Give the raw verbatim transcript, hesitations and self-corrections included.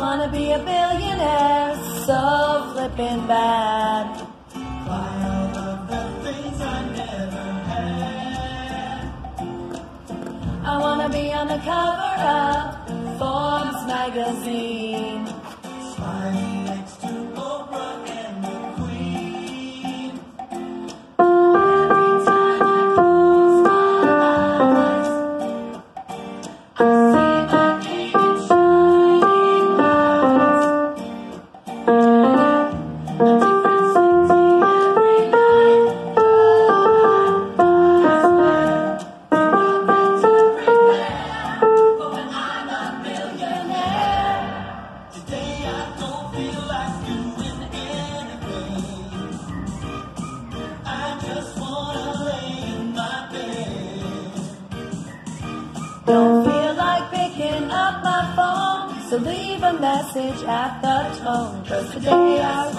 wanna be a billionaire, so flippin' bad. Buy all of the things I never had. I wanna be on the cover of Forbes magazine, Smiling next to Oprah and the Queen. every time I close my eyes, I see my name in shining lights. A different city every night. Oh, I swear, we're meant to prepare for when I'm a millionaire. Today I don't feel like doing anything. I just wanna lay in my bed. Don't feel like picking up my phone, so leave a message at the tone. 'Cause today I